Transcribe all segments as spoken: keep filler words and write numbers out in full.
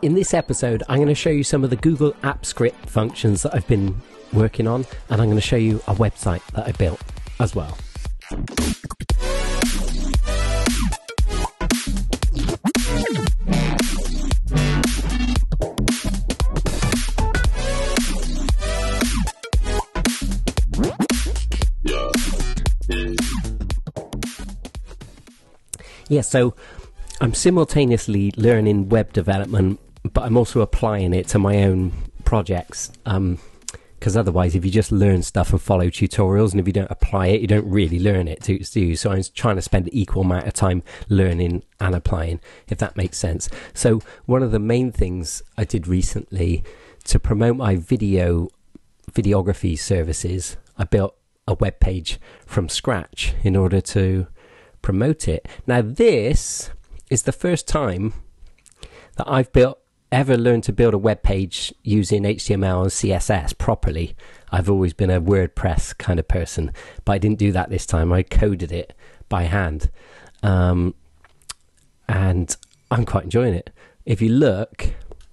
In this episode, I'm going to show you some of the Google Apps Script functions that I've been working on, and I'm going to show you a website that I built as well. Yeah, so I'm simultaneously learning web development, but I'm also applying it to my own projects. Um, because otherwise, if you just learn stuff and follow tutorials, and if you don't apply it, you don't really learn it, do you? So I'm trying to spend equal amount of time learning and applying, if that makes sense. So one of the main things I did recently to promote my video videography services, I built a web page from scratch in order to promote it. Now, this is the first time that I've built ever learned to build a web page using H T M L and C S S properly. I've always been a WordPress kind of person, but I didn't do that this time. I coded it by hand, um, and I'm quite enjoying it. If you look,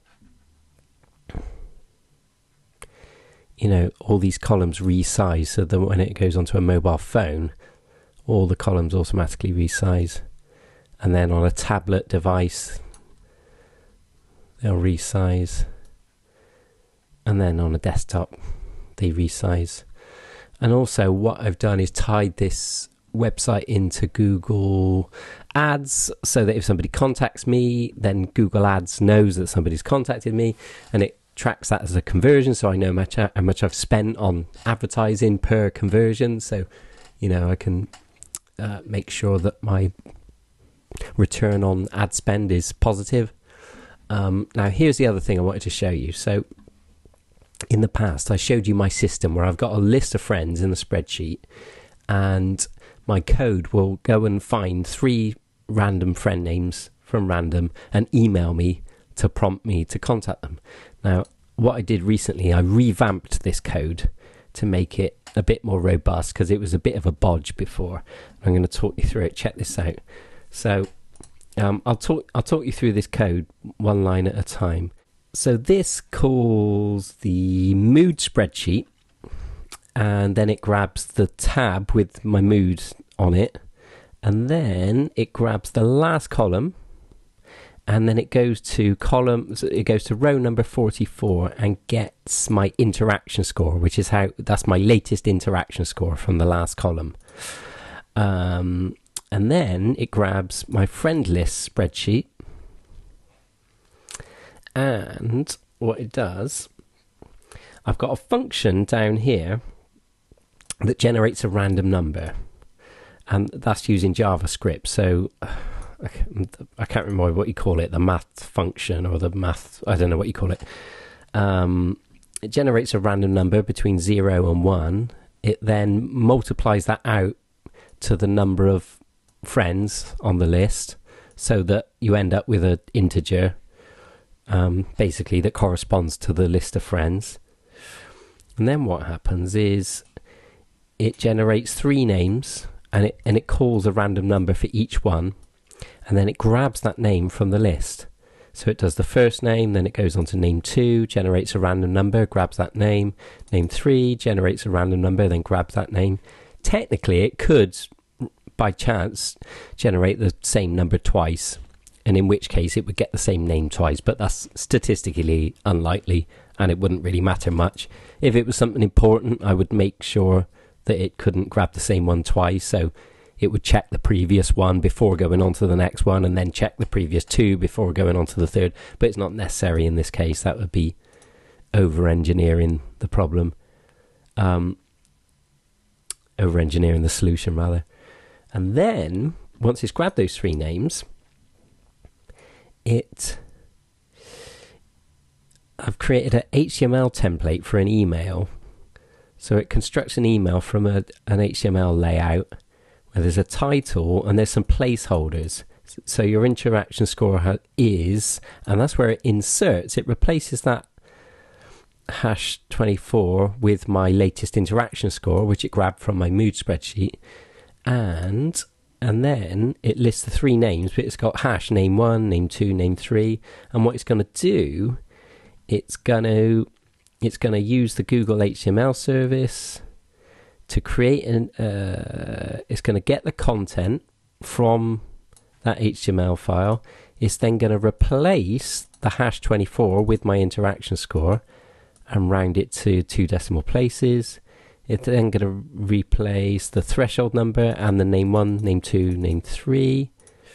you know, all these columns resize so that when it goes onto a mobile phone, all the columns automatically resize, and then on a tablet device they'll resize, and then on a desktop they resize. And also what I've done is tied this website into Google Ads, so that if somebody contacts me, then Google Ads knows that somebody's contacted me, and it tracks that as a conversion, so I know much how much I've spent on advertising per conversion. So, you know, I can uh, make sure that my return on ad spend is positive. Um, now, here's the other thing I wanted to show you. So, in the past, I showed you my system where I've got a list of friends in the spreadsheet, and my code will go and find three random friend names from random and email me to prompt me to contact them. Now, what I did recently, I revamped this code to make it a bit more robust because it was a bit of a bodge before. I'm going to talk you through it. Check this out. So, Um, I'll talk I'll talk you through this code one line at a time. So this calls the mood spreadsheet, and then it grabs the tab with my mood on it, and then it grabs the last column, and then it goes to column it goes to row number forty-four and gets my interaction score, which is how that's my latest interaction score from the last column. Um And then it grabs my friend list spreadsheet, and what it does, I've got a function down here that generates a random number, and that's using JavaScript. So I can't remember what you call it, the math function or the math, I don't know what you call it. Um, it generates a random number between zero and one. It then multiplies that out to the number of friends on the list, so that you end up with an integer um, basically that corresponds to the list of friends. And then what happens is it generates three names, and it and it calls a random number for each one, and then it grabs that name from the list. So it does the first name, then it goes on to name two, generates a random number, grabs that name, name three, generates a random number, then grabs that name. Technically it could by chance generate the same number twice, and in which case it would get the same name twice, but that's statistically unlikely, and it wouldn't really matter much. If it was something important, I would make sure that it couldn't grab the same one twice, so it would check the previous one before going on to the next one, and then check the previous two before going on to the third. But it's not necessary in this case. That would be over engineering the problem, um, over engineering the solution rather. And then, once it's grabbed those three names, it I've created an H T M L template for an email. So it constructs an email from a, an H T M L layout where there's a title and there's some placeholders. So your interaction score ha- is, and that's where it inserts, it replaces that hash twenty-four with my latest interaction score, which it grabbed from my mood spreadsheet. And and then it lists the three names, but it's got hash name one, name two, name three. And what it's going to do, it's going to it's going to use the Google H T M L service to create an. Uh, it's going to get the content from that H T M L file. It's then going to replace the hash twenty-four with my interaction score and round it to two decimal places. It's then going to replace the threshold number and the name one, name two, name three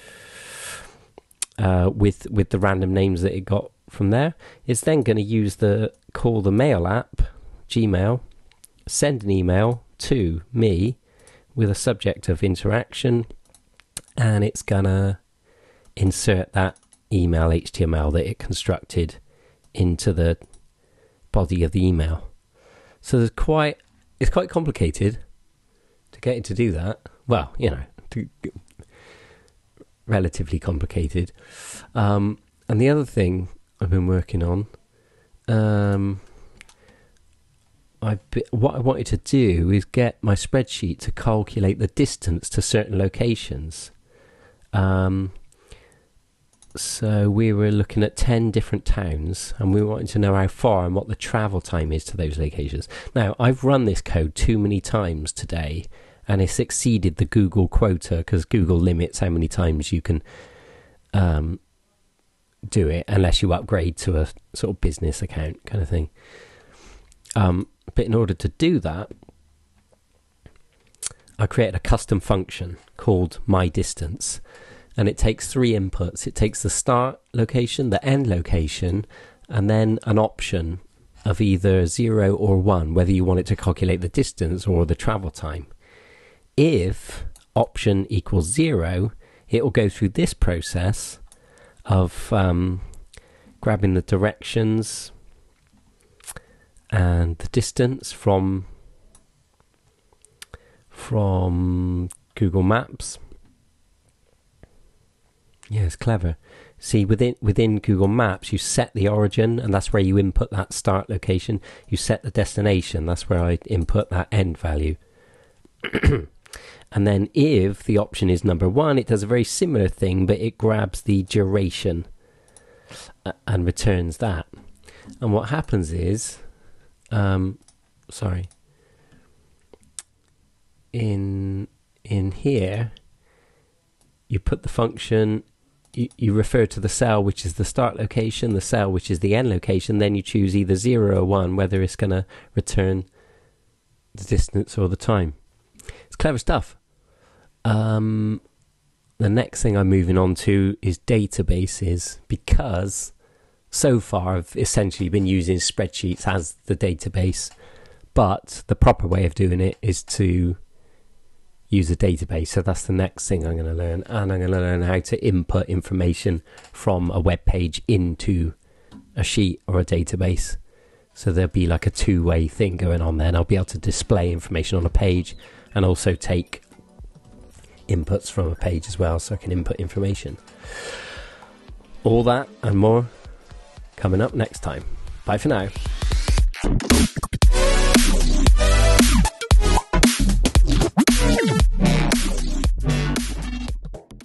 uh, with with the random names that it got from there. It's then going to use the call the mail app, Gmail, send an email to me with a subject of interaction, and it's going to insert that email H T M L that it constructed into the body of the email. So there's quite it's quite complicated to get it to do that. Well, you know, to, relatively complicated. Um, and the other thing I've been working on, um, I've been, what I wanted to do is get my spreadsheet to calculate the distance to certain locations. Um, So we were looking at ten different towns, and we wanted to know how far and what the travel time is to those locations. Now, I've run this code too many times today, and it's exceeded the Google quota, because Google limits how many times you can um, do it, unless you upgrade to a sort of business account kind of thing. Um, but in order to do that, I created a custom function called MyDistance. And it takes three inputs. It takes the start location, the end location, and then an option of either zero or one, whether you want it to calculate the distance or the travel time. If option equals zero, it will go through this process of um, grabbing the directions and the distance from from Google Maps. Yeah, it's clever. See, within within Google Maps, you set the origin, and that's where you input that start location. You set the destination, that's where I input that end value. And then if the option is number one, it does a very similar thing, but it grabs the duration and returns that. And what happens is, um, sorry, in in here, you put the function. You, you refer to the cell which is the start location, the cell which is the end location, then you choose either zero or one, whether it's going to return the distance or the time. It's clever stuff. Um, the next thing I'm moving on to is databases, because so far I've essentially been using spreadsheets as the database, but the proper way of doing it is to use a database. So that's the next thing I'm going to learn, and I'm going to learn how to input information from a web page into a sheet or a database. So there'll be like a two-way thing going on there, and I'll be able to display information on a page and also take inputs from a page as well, so I can input information. All that and more coming up next time. Bye for now.